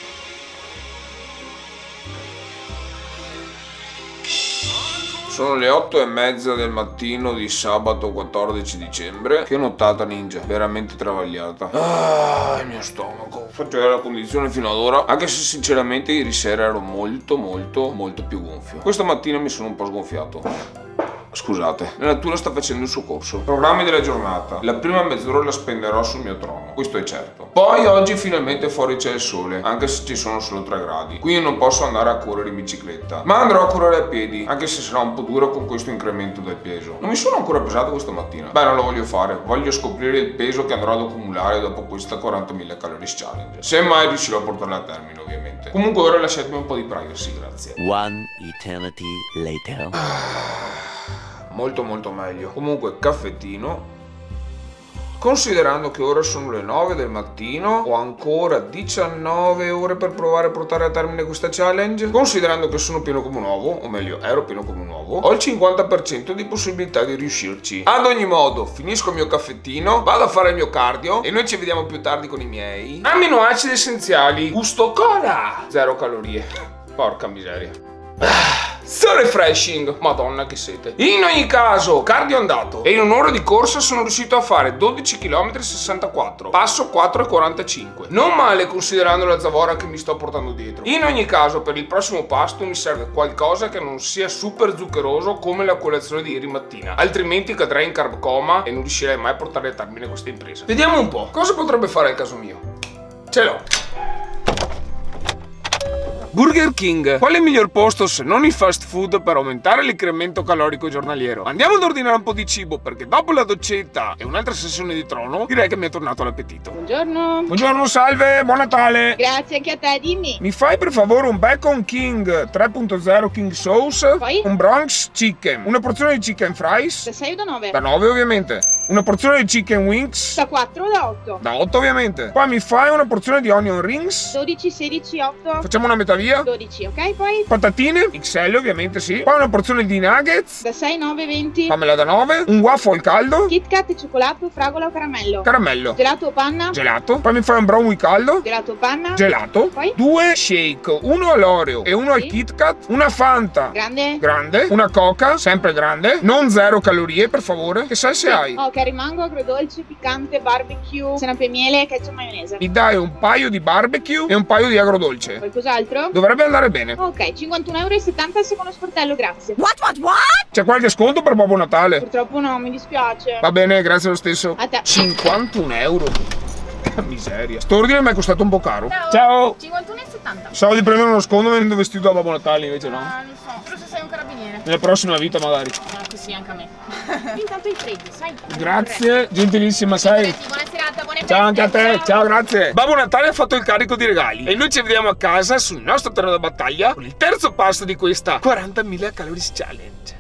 Sono le otto e mezza del mattino di sabato quattordici dicembre. Che nottata, Ninja, veramente travagliata. Ah, il mio stomaco. Faccio vedere la condizione fino ad ora, anche se sinceramente ieri sera ero molto molto molto più gonfio. Questa mattina mi sono un po' sgonfiato. Scusate, la natura sta facendo il suo corso. Programmi della giornata. La prima mezz'ora la spenderò sul mio trono, questo è certo. Poi oggi finalmente fuori c'è il sole, anche se ci sono solo tre gradi. Quindi non posso andare a correre in bicicletta, ma andrò a correre a piedi, anche se sarà un po' duro con questo incremento del peso. Non mi sono ancora pesato questa mattina. Beh, non lo voglio fare, voglio scoprire il peso che andrò ad accumulare dopo questa quarantamila calories challenge. Se mai riuscirò a portarla a termine, ovviamente. Comunque ora lasciatemi un po' di privacy, grazie. One eternity later. Molto molto meglio. Comunque caffettino. Considerando che ora sono le nove del mattino, ho ancora diciannove ore per provare a portare a termine questa challenge. Considerando che sono pieno come un uovo, o meglio ero pieno come un uovo, ho il cinquanta per cento di possibilità di riuscirci. Ad ogni modo, finisco il mio caffettino, vado a fare il mio cardio e noi ci vediamo più tardi con i miei amminoacidi essenziali. Gusto cola! Zero calorie. Porca miseria. Ah. So refreshing, madonna che sete. In ogni caso, cardio andato e in un'ora di corsa sono riuscito a fare dodici chilometri e sessantaquattro, passo quattro e quarantacinque. Non male considerando la zavorra che mi sto portando dietro. In ogni caso, per il prossimo pasto mi serve qualcosa che non sia super zuccheroso come la colazione di ieri mattina, altrimenti cadrei in carb coma e non riuscirei mai a portare a termine questa impresa. Vediamo un po', cosa potrebbe fare il caso mio? Ce l'ho. Burger King. Qual è il miglior posto se non il fast food per aumentare l'incremento calorico giornaliero? Andiamo ad ordinare un po' di cibo perché dopo la doccetta e un'altra sessione di trono direi che mi è tornato l'appetito. Buongiorno. Buongiorno, salve, buon Natale. Grazie anche a te, dimmi. Mi fai per favore un Bacon King tre punto zero King Sauce, Poi? un Bronx Chicken, una porzione di chicken fries, Da sei o da nove? da nove ovviamente, una porzione di chicken wings, Da quattro o da otto? da otto ovviamente. Poi mi fai una porzione di onion rings, dodici, sedici, otto? facciamo una metà via. dodici, ok? Poi? Patatine, X L ovviamente sì. Poi una porzione di nuggets, Da sei, nove, venti? fammela da nove. Un waffle caldo, Kit Kat, cioccolato, fragola o caramello? caramello, Gelato o panna? gelato. Poi mi fai un brownie caldo, Gelato o panna? gelato. Poi? Due shake, uno all'Oreo e uno al Sì. Kit Kat. Una Fanta Grande? grande, una Coca, sempre grande. Non zero calorie per favore. Che salse hai? Ok, rimango agrodolce, piccante, barbecue, senape e miele, ketchup e maionese. Mi dai un paio di barbecue e un paio di agrodolce. Qualcos'altro? Dovrebbe andare bene. Ok, cinquantuno euro e settanta al secondo sportello, grazie. C'è qualche sconto per Babbo Natale? Purtroppo no, mi dispiace. Va bene, grazie lo stesso. A te. cinquantuno euro. Che miseria. St'ordine mi è costato un po' caro. Ciao. Ciao. cinquantuno e settanta. Pensavo di prendere uno sconto venendo vestito da Babbo Natale, invece no. Ah, non so, però se sei un carabiniere. Nella prossima vita magari. Ah, così anche a me. Intanto i freddi, sai? Grazie, gentilissima, sai. Buona serata, buone Ciao anche a te, feste, ciao, grazie. Babbo Natale ha fatto il carico di regali e noi ci vediamo a casa sul nostro terreno da battaglia con il terzo pasto di questa quarantamila calories challenge.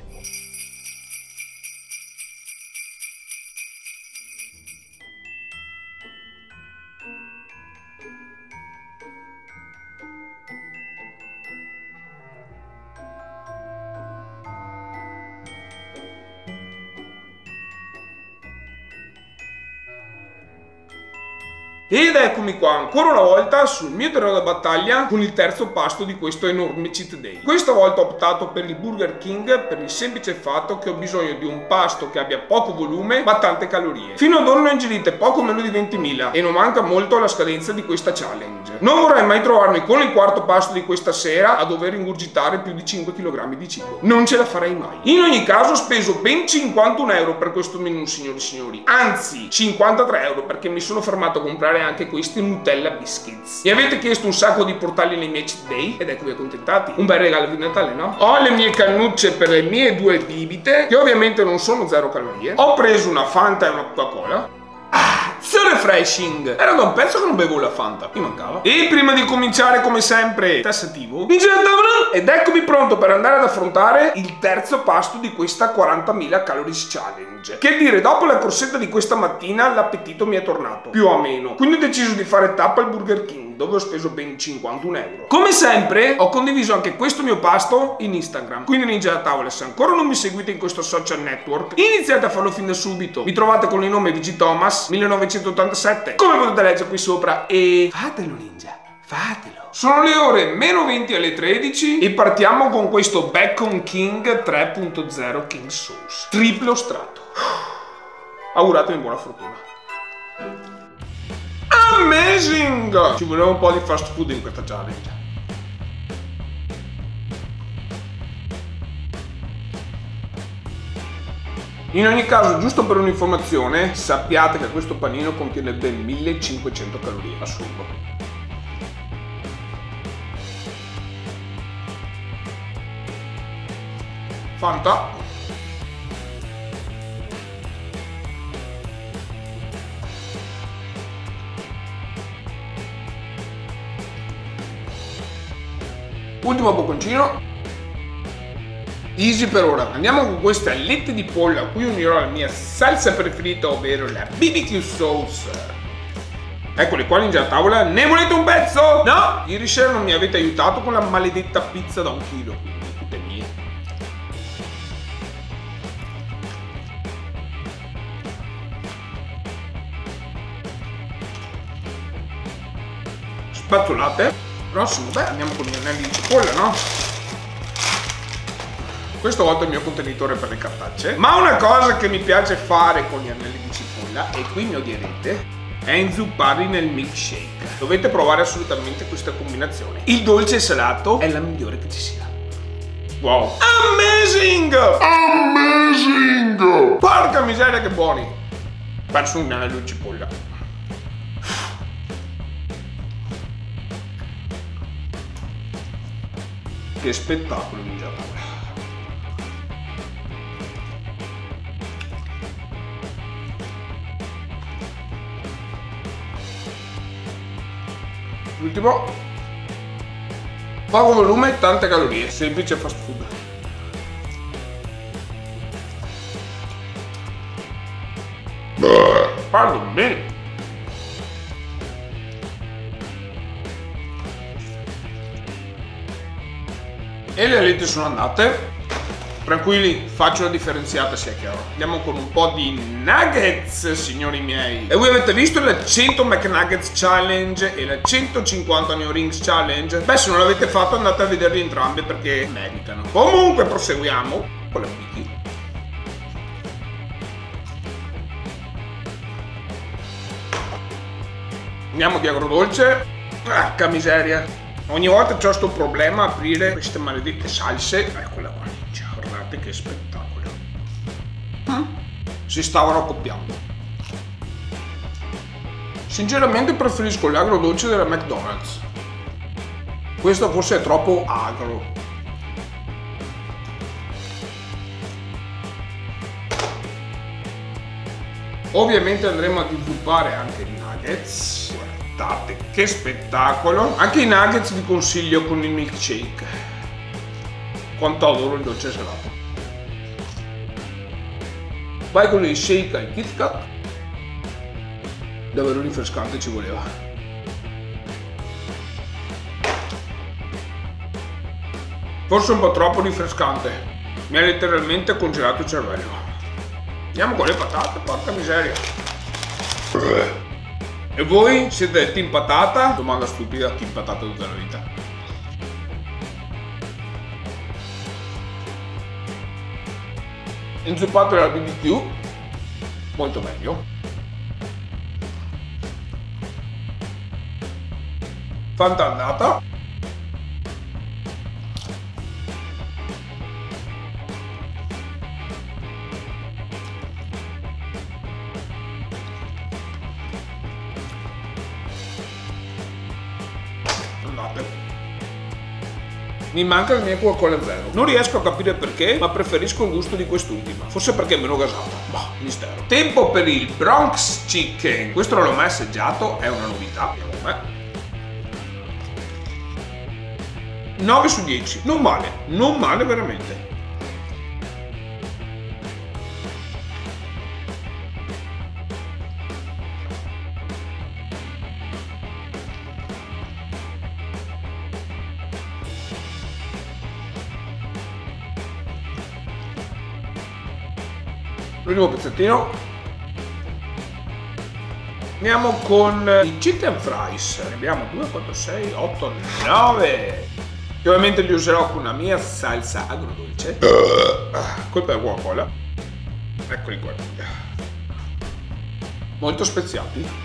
Ed eccomi qua ancora una volta sul mio terreno da battaglia con il terzo pasto di questo enorme cheat day. Questa volta ho optato per il Burger King per il semplice fatto che ho bisogno di un pasto che abbia poco volume ma tante calorie. Fino ad ora ne ho ingerite poco meno di ventimila e non manca molto alla scadenza di questa challenge. Non vorrei mai trovarmi con il quarto pasto di questa sera a dover ingurgitare più di cinque chilogrammi di cibo. Non ce la farei mai. In ogni caso ho speso ben cinquantuno euro per questo menù, signori e signori. Anzi, cinquantatré euro perché mi sono fermato a comprare anche questi Nutella Biscuits. Mi avete chiesto un sacco di portarli nei miei cheat day ed eccovi accontentati. Un bel regalo di Natale, no? Ho le mie cannucce per le mie due bibite che ovviamente non sono zero calorie. Ho preso una Fanta e una Coca-Cola. Ah, so refreshing! Era da un pezzo che non bevo la Fanta, mi mancava. E prima di cominciare, come sempre, tassativo, ed eccomi pronto per andare ad affrontare il terzo pasto di questa quarantamila calories challenge. Che dire, dopo la corsetta di questa mattina l'appetito mi è tornato, più o meno. Quindi ho deciso di fare tappa al Burger King, dove ho speso ben cinquantuno euro. Come sempre, ho condiviso anche questo mio pasto in Instagram. Quindi Ninja da Tavola, se ancora non mi seguite in questo social network, iniziate a farlo fin da subito. Mi trovate con il nome V G Thomas millenovecentottantasette, come potete leggere qui sopra, e fatelo Ninja, fatelo. Sono le ore meno venti alle tredici e partiamo con questo Bacon King tre punto zero King Sauce, triplo strato. Auguratemi buona fortuna. Amazing! Ci voleva un po' di fast food in questa challenge. In ogni caso, giusto per un'informazione, sappiate che questo panino contiene ben millecinquecento calorie, assurdo. Fanta. Ultimo bocconcino. Easy per ora. Andiamo con queste alette di pollo a cui unirò la mia salsa preferita, ovvero la B B Q sauce. Eccole qua Ninja a tavola. Ne volete un pezzo? No? Ieri sera non mi avete aiutato con la maledetta pizza da un chilo, quindi tutte mie. Spazzolate. Prossimo, beh, andiamo con gli anelli di cipolla, no? Questa volta il mio contenitore per le cartacce. Ma una cosa che mi piace fare con gli anelli di cipolla, e qui mi odierete, è inzupparli nel milkshake. Dovete provare assolutamente questa combinazione. Il dolce e salato è la migliore che ci sia. Wow! Amazing! Amazing! Porca miseria che buoni! Perso un anello di cipolla. Che spettacolo Ninja a tavola. L'ultimo. Poco volume e tante calorie. Semplice fast food. Parlo bene. E le alette sono andate. Tranquilli, faccio la differenziata sia chiaro. Andiamo con un po' di nuggets, signori miei. E voi avete visto la cento McNuggets Challenge e la centocinquanta Onion Rings Challenge? Beh, se non l'avete fatto andate a vederli entrambe perché meritano. Comunque proseguiamo con la picchi. Andiamo di agrodolce. Porca miseria. Ogni volta c'ho sto problema a aprire queste maledette salse. Eccola qua. Guardate che spettacolo. Mm. Si stavano accoppiando. Sinceramente preferisco l'agrodolce della McDonald's. Questo forse è troppo agro. Ovviamente andremo ad inzuppare anche i nuggets. Guardate che spettacolo. Anche i nuggets vi consiglio con il milkshake. Quanto adoro il dolce salato. Vai con il shake al Kit Kat. Davvero rinfrescante ci voleva. Forse un po' troppo rinfrescante. Mi ha letteralmente congelato il cervello. Andiamo con le patate, porca miseria. E voi siete team patata? Domanda stupida, team patata tutta la vita. Inzuppato della B B Q, molto meglio. Fantannata. Mi manca la mia Coca-Cola zero. Non riesco a capire perché, ma preferisco il gusto di quest'ultima. Forse perché è meno gasata. Bah, mistero. Tempo per il Bronx Chicken. Questo non l'ho mai assaggiato, è una novità. nove su dieci. Non male, non male veramente. L'ultimo pezzettino. Andiamo con i chicken fries. Ne abbiamo due, quattro, sei, otto, nove. Che ovviamente li userò con una mia salsa agrodolce. Colpa della Coca-Cola. Eccoli qua. Molto speziati.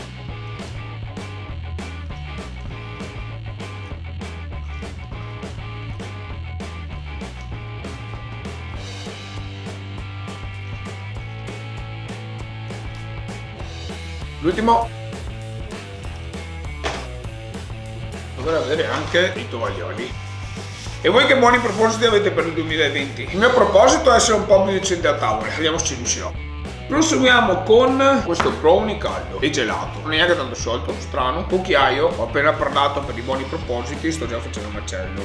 L'ultimo. Dovrei avere anche i tovaglioli. E voi che buoni propositi avete per il duemilaventi? Il mio proposito è essere un po' più decente a tavola. Vediamo se ci riuscirò. Proseguiamo con questo brownie caldo e gelato. Non è neanche tanto sciolto, strano. Cucchiaio, ho appena parlato per i buoni propositi, sto già facendo un macello.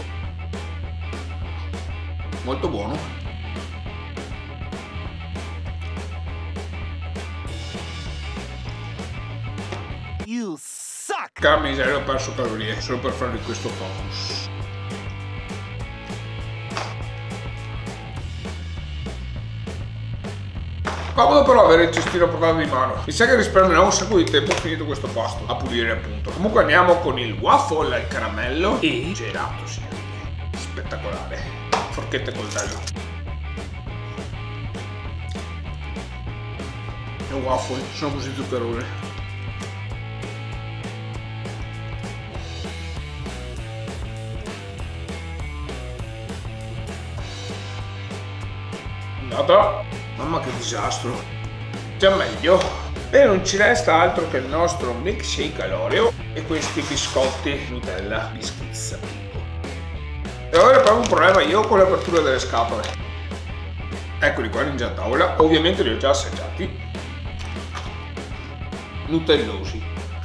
Molto buono. You suck! Cara miseria, ho perso calorie solo per fare questo focus. Comodo però avere il cestino portato di mano. Mi sa che risparmierò un sacco di tempo finito questo pasto a pulire appunto. Comunque andiamo con il waffle al caramello e gelato, signori. Spettacolare. Forchetta e coltello. E waffle sono così zuccherone. Andata. Mamma che disastro. Già meglio. E non ci resta altro che il nostro milkshake all'oreo e questi biscotti Nutella biscuits. E ora proprio un problema io con l'apertura delle scatole. Eccoli qua in già tavola. Ovviamente li ho già assaggiati. Nutellosi.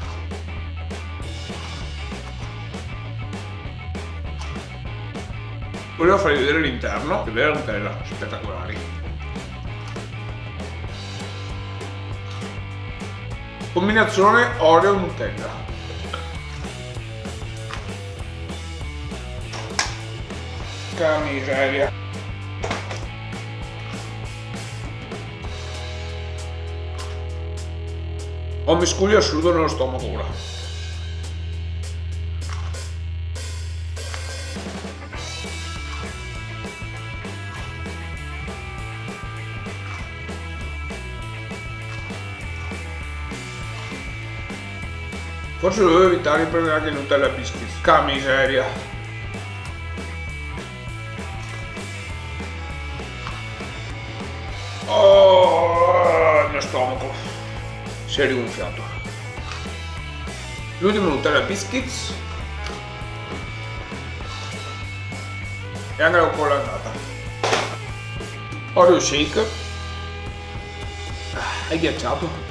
Volevo farvi vedere l'interno. Che bella Nutella, spettacolari. Combinazione Oreo Nutella. Che miseria. Ho miscugli assurdo nello stomaco ora. Forse dovevo evitare di prendere anche il Nutella Biscuits. Che miseria. Oh, il mio stomaco si è rigonfiato. L'ultimo Nutella Biscuits. E anche la cola andata. Oreo shake. È ghiacciato.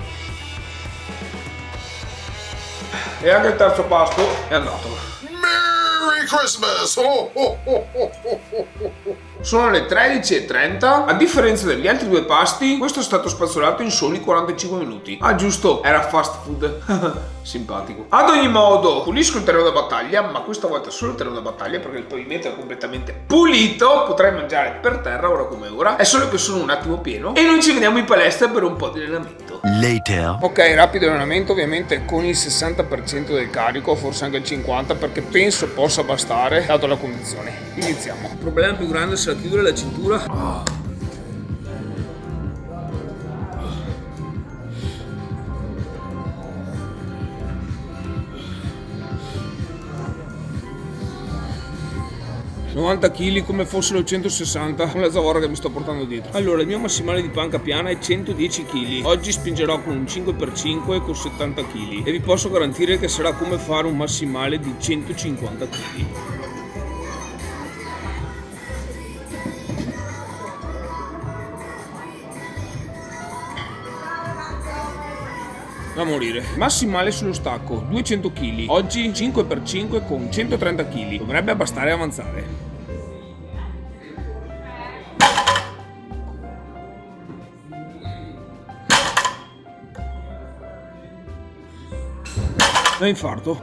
E anche il terzo pasto è andato. Merry Christmas! Oh, oh, oh, oh, oh, oh, oh. Sono le tredici e trenta. A differenza degli altri due pasti, questo è stato spazzolato in soli quarantacinque minuti. Ah giusto, era fast food. Simpatico. Ad ogni modo, pulisco il terreno da battaglia, ma questa volta solo il terreno da battaglia perché il pavimento è completamente pulito. Potrei mangiare per terra ora come ora. È solo che sono un attimo pieno. E noi ci vediamo in palestra per un po' di allenamento. Later. Ok, rapido allenamento ovviamente con il sessanta per cento del carico, forse anche il cinquanta, perché penso possa bastare dato la condizione. Iniziamo. Il problema più grande sarà chiudere la cintura. Oh. novanta chili come fossero centosessanta con la zavorra che mi sto portando dietro. Allora, il mio massimale di panca piana è centodieci chili. Oggi spingerò con un cinque per cinque con settanta chili e vi posso garantire che sarà come fare un massimale di centocinquanta chili. Da morire. Massimale sullo stacco duecento chili. Oggi cinque per cinque con centotrenta chili. Dovrebbe bastare avanzare. Da infarto.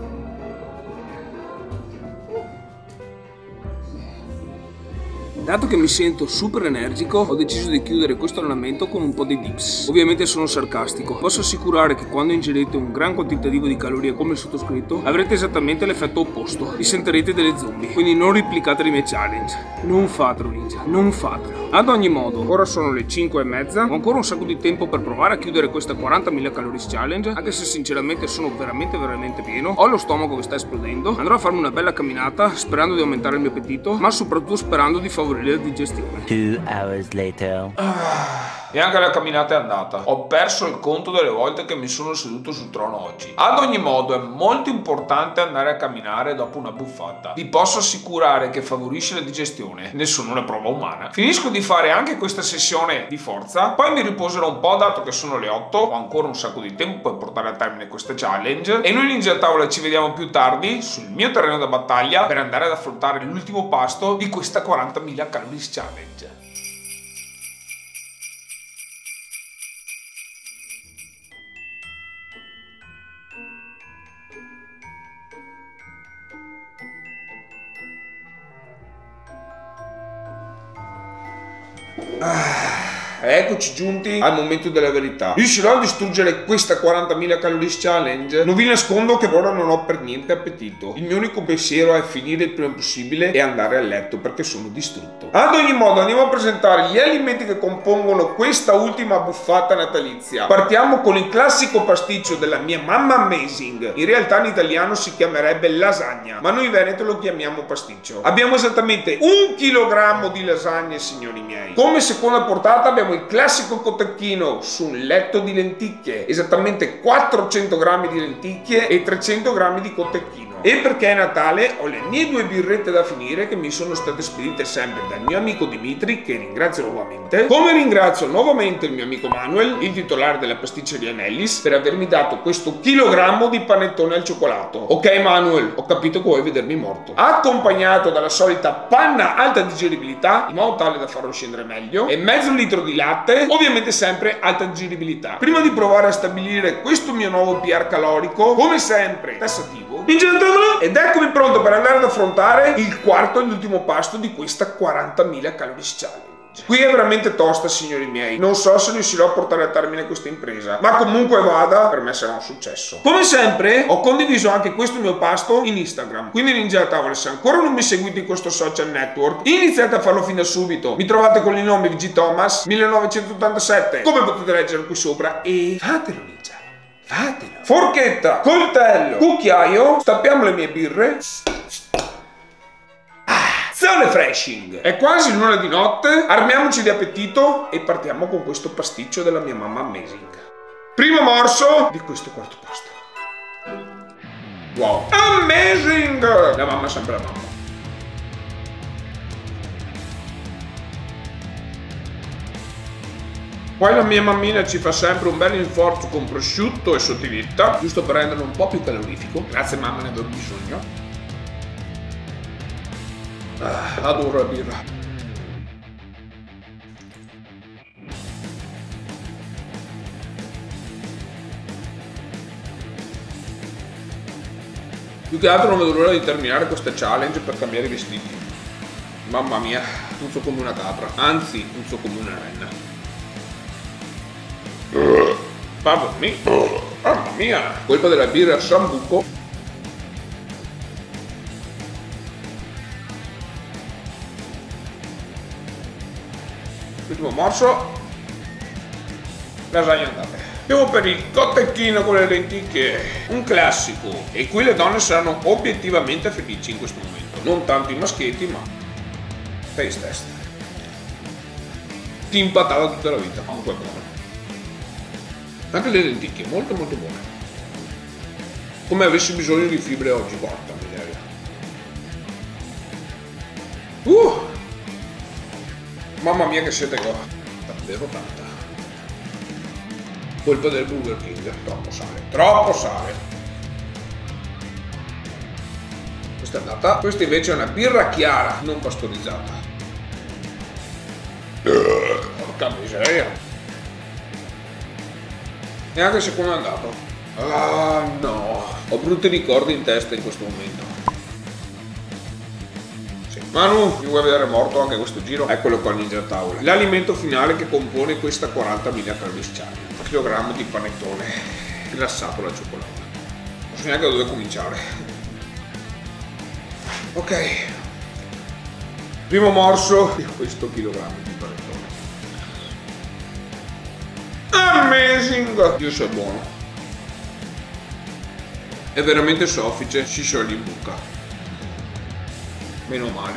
Dato che mi sento super energico, ho deciso di chiudere questo allenamento con un po' di dips. Ovviamente sono sarcastico. Posso assicurare che quando ingerite un gran quantitativo di calorie come il sottoscritto, avrete esattamente l'effetto opposto. Vi sentirete delle zombie. Quindi non replicate le mie challenge. Non fatelo, ninja. Non fatelo. Ad ogni modo, ora sono le cinque e mezza. Ho ancora un sacco di tempo per provare a chiudere questa quarantamila calories challenge, anche se sinceramente sono veramente veramente pieno. Ho lo stomaco che sta esplodendo. Andrò a farmi una bella camminata, sperando di aumentare il mio appetito, ma soprattutto sperando di favorire la digestione. Two hours later. Ah, e anche la camminata è andata. Ho perso il conto delle volte che mi sono seduto sul trono oggi. Ad ogni modo è molto importante andare a camminare dopo una buffata. Vi posso assicurare che favorisce la digestione. Nessuno è prova umana. Finisco di fare anche questa sessione di forza, poi mi riposerò un po' dato che sono le otto. Ho ancora un sacco di tempo per portare a termine questa challenge. E noi Ninja Tavola ci vediamo più tardi sul mio terreno da battaglia per andare ad affrontare l'ultimo pasto di questa quarantamila calories challenge. Ah. Eccoci giunti al momento della verità. Riuscirò a distruggere questa quarantamila calories challenge? Non vi nascondo che ora non ho per niente appetito. Il mio unico pensiero è finire il prima possibile e andare a letto perché sono distrutto. Ad ogni modo andiamo a presentare gli alimenti che compongono questa ultima buffata natalizia. Partiamo con il classico pasticcio della mia mamma Amazing. In realtà in italiano si chiamerebbe lasagna, ma noi in Veneto lo chiamiamo pasticcio. Abbiamo esattamente un chilogrammo di lasagne, signori miei. Come seconda portata abbiamo il classico cotechino su un letto di lenticchie, esattamente quattrocento grammi di lenticchie e trecento grammi di cotechino. E perché è Natale ho le mie due birrette da finire che mi sono state spedite sempre dal mio amico Dimitri, che ringrazio nuovamente, come ringrazio nuovamente il mio amico Manuel, il titolare della pasticceria Nellis, per avermi dato questo chilogrammo di panettone al cioccolato. Ok Manuel, ho capito che vuoi vedermi morto. Accompagnato dalla solita panna alta digeribilità, in modo tale da farlo scendere meglio, e mezzo litro di latte, ovviamente sempre alta digeribilità. Prima di provare a stabilire questo mio nuovo P R calorico, come sempre tassativo, ed eccomi pronto per andare ad affrontare il quarto e l'ultimo pasto di questa quarantamila calories challenge. Qui è veramente tosta, signori miei. Non so se riuscirò a portare a termine questa impresa, ma comunque vada, per me sarà un successo. Come sempre ho condiviso anche questo mio pasto in Instagram, quindi Ninja Tavola, se ancora non mi seguite in questo social network, iniziate a farlo fin da subito. Mi trovate con il nome V G Thomas millenovecentottantasette, come potete leggere qui sopra, e fatelo ninja, fatelo. Forchetta, coltello, cucchiaio, stappiamo le mie birre. Zone freshing. È quasi l'una di notte, armiamoci di appetito e partiamo con questo pasticcio della mia mamma Amazing. Primo morso di questo quarto pasto. Wow, amazing! La mamma è sempre la mamma. Poi la mia mammina ci fa sempre un bel rinforzo con prosciutto e sottiletta, giusto per renderlo un po' più calorifico. Grazie mamma, ne avevo bisogno. Ah, adoro la birra. Più che altro non vedo l'ora di terminare questa challenge per cambiare i vestiti. Mamma mia, puzzo come una capra, anzi puzzo come una renna. Mamma mia, mamma mia, colpa della birra Sambuco. Ultimo morso, lasagna andate. Andiamo per il cotechino con le lenticchie, un classico, e qui le donne saranno obiettivamente felici in questo momento, non tanto i maschietti, ma taste test. Ti impatata tutta la vita, comunque buono. Anche le lenticchie, molto molto buone. Come avessi bisogno di fibre oggi, porca miseria. Uh! Mamma mia che siete qua. Davvero tanta. Colpa del Burger King, troppo sale, troppo sale. Questa è andata. Questa invece è una birra chiara, non pastorizzata. Porca miseria. E anche il secondo è andato. Ah no, ho brutti ricordi in testa in questo momento. Sì. Manu, mi vuoi vedere morto anche questo giro? Eccolo qua il Ninja Tavola. L'alimento finale che compone questa quarantamila calvesciani. Un chilogrammo di panettone rilassato alla cioccolata. Non so neanche da dove cominciare. Ok. Primo morso di questo chilogrammo di panettone. Amazing! Dio se è buono. È veramente soffice, si scioglie in bocca. Meno male.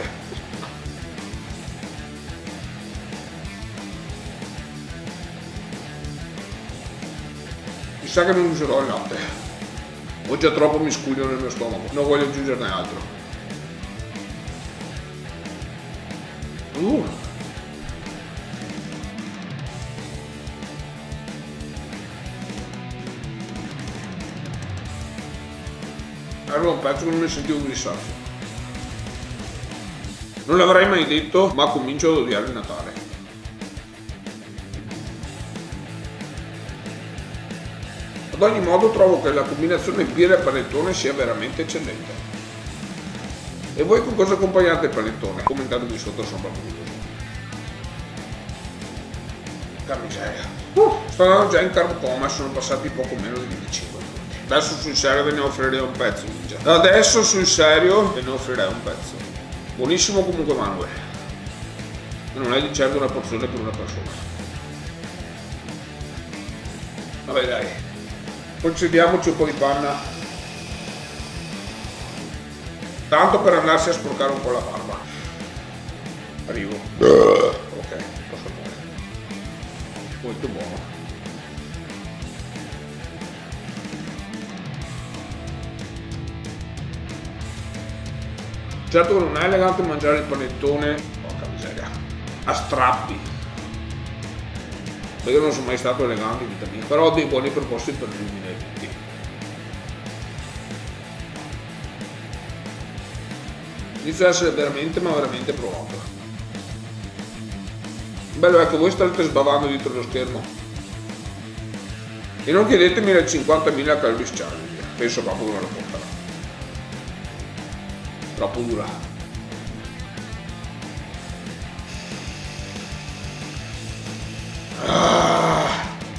Mi sa che non userò il latte. Ho già troppo miscuglio nel mio stomaco, non voglio aggiungerne altro. Uh. Era un pezzo che non mi sentivo più di sazio. Non l'avrei mai detto, ma comincio ad odiare il Natale. Ad ogni modo trovo che la combinazione birra e panettone sia veramente eccellente. E voi con cosa accompagnate il panettone? Commentate qui sotto, sono proprio curioso. Che miseria. Uh, sto andando già in carb coma, sono passati poco meno di venticinque. Adesso sul serio ve ne offrirei un pezzo, Ninja. Adesso sul serio ve ne offrirei un pezzo. Buonissimo comunque Manuel. Non è di certo una porzione per una persona. Vabbè dai. Concediamoci un po' di panna. Tanto per andarsi a sporcare un po' la barba. Arrivo. Ok, posso andare. Molto buono. Certo che non è elegante mangiare il panettone, porca miseria, a strappi. Io non sono mai stato elegante in vita mia, però ho dei buoni propositi per il duemilaventi. Inizia ad essere veramente ma veramente provato. Bello è che voi state sbavando dietro lo schermo. E non chiedetemi le cinquantamila calorie challenge, penso proprio che me lo porterà. Troppo dura. Ah.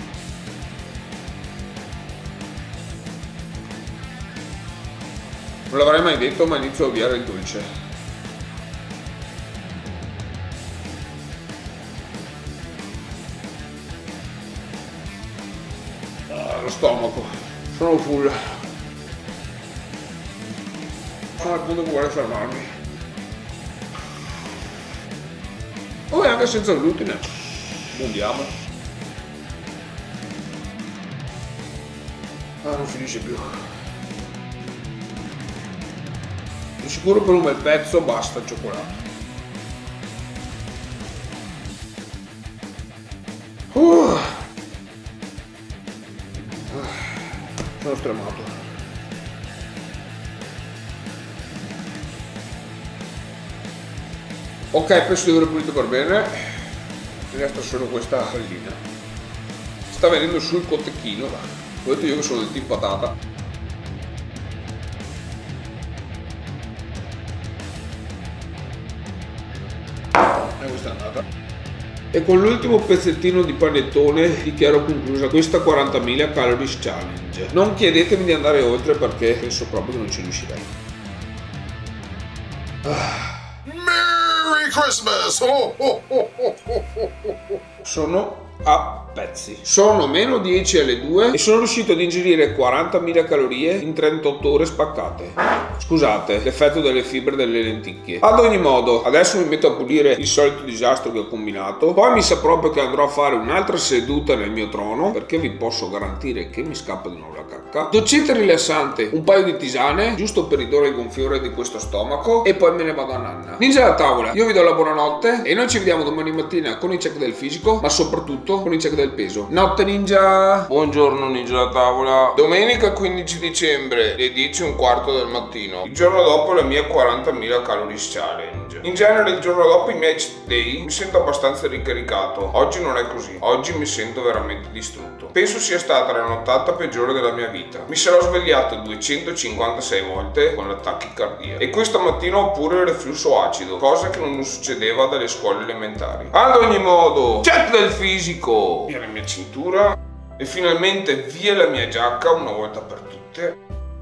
Non l'avrei mai detto, ma inizio a odiare il dolce. Ah, lo stomaco. Sono full. Sono al punto che vuole fermarmi. Oh, e anche senza glutine. Andiamo. Ah, non finisce più. Di sicuro per un bel pezzo basta il cioccolato. Uh. Sono stremato. Ok, penso di aver pulito per bene. Mi resta solo questa pallina. Sta venendo sul cotechino. Ho detto io che sono del team patata. E questa è andata. E con l'ultimo pezzettino di panettone dichiaro conclusa questa quarantamila calories challenge. Non chiedetemi di andare oltre perché penso proprio che non ci riuscirei. Ah. Merry Christmas! Oh, oh, oh, oh, oh, oh, oh. Sono a pezzi. Sono meno dieci alle due e sono riuscito ad ingerire quarantamila calorie in trentotto ore spaccate. Scusate, l'effetto delle fibre delle lenticchie. Ad ogni modo, adesso mi metto a pulire il solito disastro che ho combinato. Poi mi sa proprio che andrò a fare un'altra seduta nel mio trono, perché vi posso garantire che mi scappa di nuovo la cacca. Doccetta rilassante, un paio di tisane, giusto per ridurre il gonfiore di questo stomaco, e poi me ne vado a nanna. Ninja alla tavola, io vi do la buonanotte e noi ci vediamo domani mattina con i check del fisico, ma soprattutto con i check del peso. Notte ninja! Buongiorno ninja alla tavola. Domenica quindici dicembre, le dieci e un quarto del mattino. Il giorno dopo la mia quarantamila calories challenge. In genere il giorno dopo i miei cheat day mi sento abbastanza ricaricato. Oggi non è così. Oggi mi sento veramente distrutto. Penso sia stata la nottata peggiore della mia vita. Mi sarò svegliato duecentocinquantasei volte con la tachicardia. E questa mattina ho pure il reflusso acido, cosa che non mi succedeva dalle scuole elementari. Ad ogni modo, check del fisico! Via la mia cintura e finalmente via la mia giacca una volta per tutte.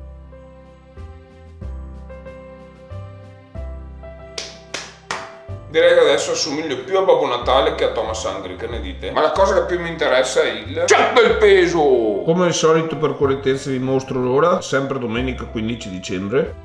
Direi che adesso assomiglio più a Babbo Natale che a Thomas Angry, che ne dite? Ma la cosa che più mi interessa è il check del peso! Come al solito, per correttezza vi mostro l'ora, sempre domenica quindici dicembre.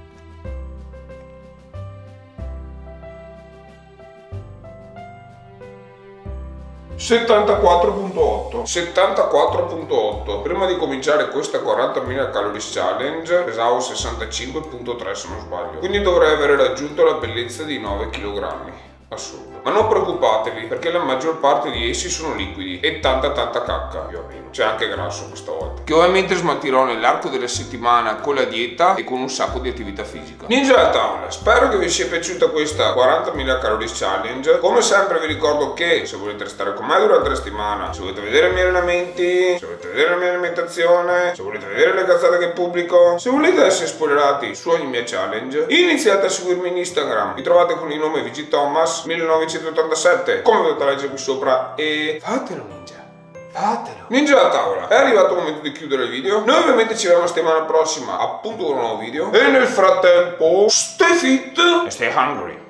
settantaquattro virgola otto settantaquattro virgola otto. Prima di cominciare questa quarantamila calories challenge pesavo sessantacinque virgola tre se non sbaglio, quindi dovrei aver raggiunto la bellezza di nove chilogrammi. Assurdo. Ma non preoccupatevi, perché la maggior parte di essi sono liquidi e tanta tanta cacca, più o meno. C'è anche grasso questa volta, che ovviamente smaltirò nell'arco della settimana con la dieta e con un sacco di attività fisica. Ninja alla tavola, spero che vi sia piaciuta questa quarantamila calories challenge. Come sempre vi ricordo che se volete restare con me durante la settimana, se volete vedere i miei allenamenti, se volete vedere la mia alimentazione, se volete vedere le cazzate che pubblico, se volete essere spoilerati su ogni mia challenge, iniziate a seguirmi in Instagram. Mi trovate con il nome VGThomas millenovecentottantasette, come potete leggere qui sopra, e fatelo ninja. Fatelo. Ninja alla tavola, è arrivato il momento di chiudere il video. Noi ovviamente ci vediamo la settimana prossima appunto con un nuovo video. E nel frattempo, stay fit e stay hungry.